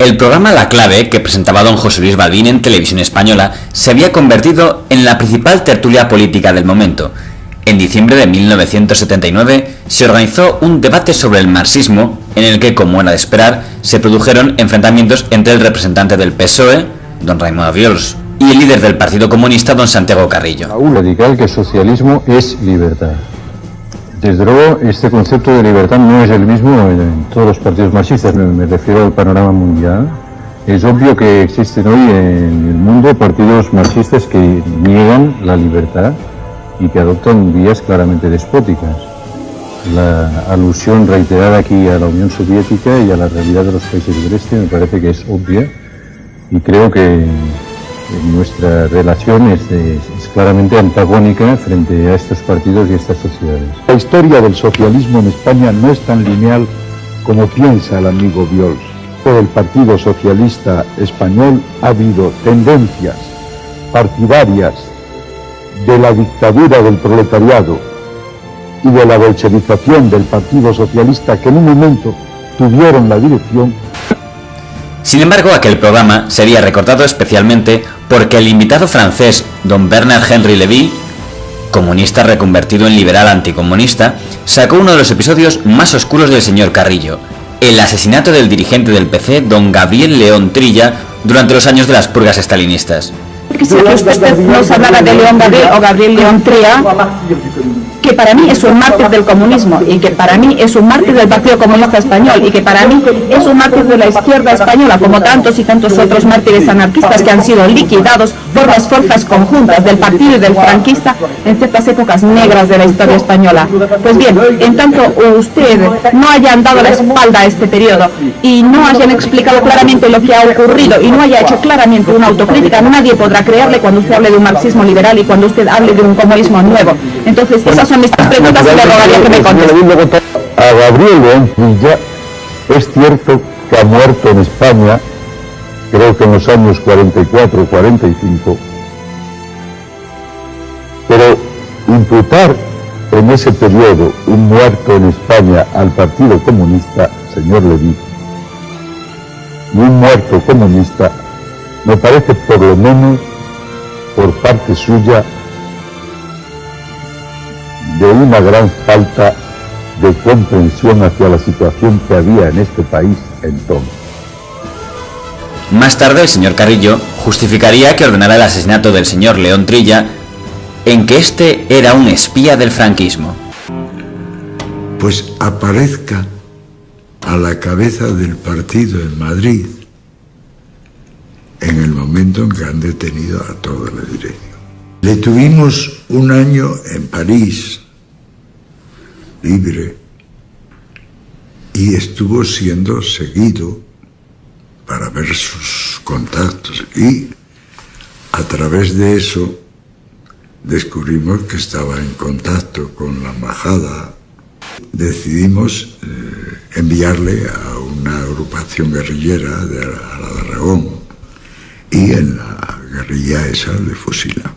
El programa La Clave, que presentaba don José Luis Balbín en Televisión Española, se había convertido en la principal tertulia política del momento. En diciembre de 1979 se organizó un debate sobre el marxismo, en el que, como era de esperar, se produjeron enfrentamientos entre el representante del PSOE, don Raimon Obiols, y el líder del Partido Comunista, don Santiago Carrillo. Aún radical que socialismo es libertad. Desde luego, este concepto de libertad no es el mismo en todos los partidos marxistas. Me refiero al panorama mundial. Es obvio que existen hoy en el mundo partidos marxistas que niegan la libertad y que adoptan vías claramente despóticas. La alusión reiterada aquí a la Unión Soviética y a la realidad de los países del este me parece que es obvia, y creo que nuestra relación es claramente antagónica frente a estos partidos y a estas sociedades. La historia del socialismo en España no es tan lineal como piensa el amigo Obiols. Por el Partido Socialista Español ha habido tendencias partidarias de la dictadura del proletariado y de la bolchevización del Partido Socialista, que en un momento tuvieron la dirección. Sin embargo, aquel programa sería recordado especialmente porque el invitado francés, don Bernard Henry Lévy, comunista reconvertido en liberal anticomunista, sacó uno de los episodios más oscuros del señor Carrillo: el asesinato del dirigente del PC, don Gabriel León Trilla, durante los años de las purgas estalinistas. Quisiera que usted nos hablara de León Gabriel o Gabriel León Trilla, que para mí es un mártir del comunismo, y que para mí es un mártir del Partido Comunista Español, y que para mí es un mártir de la izquierda española, como tantos y tantos otros mártires anarquistas que han sido liquidados por las fuerzas conjuntas del partido y del franquista en ciertas épocas negras de la historia española. Pues bien, en tanto usted no hayan dado la espalda a este periodo y no hayan explicado claramente lo que ha ocurrido y no haya hecho claramente una autocrítica, nadie podrá creerle cuando usted hable de un marxismo liberal y cuando usted hable de un comunismo nuevo. Entonces, esas son mis preguntas y le rogaría que me conteste. A Gabriel León Trilla es cierto que ha muerto en España, creo que en los años 44 o 45, pero imputar en ese periodo un muerto en España al Partido Comunista, señor Lévy, y un muerto comunista, me parece por lo menos por parte suya de una gran falta de comprensión hacia la situación que había en este país entonces. Más tarde, el señor Carrillo justificaría que ordenara el asesinato del señor León Trilla en que este era un espía del franquismo. Pues aparezca a la cabeza del partido en Madrid en el momento en que han detenido a toda la dirección. Le tuvimos un año en París, libre, y estuvo siendo seguido para ver sus contactos, y a través de eso descubrimos que estaba en contacto con la embajada. Decidimos enviarle a una agrupación guerrillera a la de Aragón, y en la guerrilla esa le fusilan.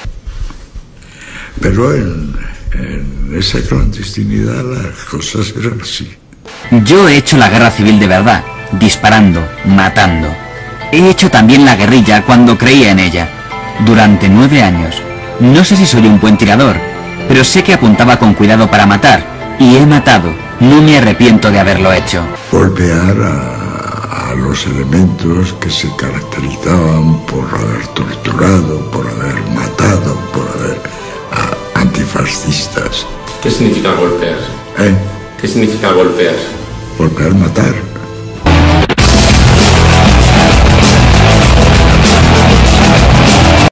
Pero en esa clandestinidad las cosas eran así. Yo he hecho la guerra civil de verdad, disparando, matando. He hecho también la guerrilla cuando creía en ella. Durante 9 años. No sé si soy un buen tirador, pero sé que apuntaba con cuidado para matar. Y he matado. No me arrepiento de haberlo hecho. Golpear a los elementos que se caracterizaban por haber torturado, por haber matado, por haber antifascistas. ¿Qué significa golpear? ¿Eh? ¿Qué significa golpear? Golpear, matar.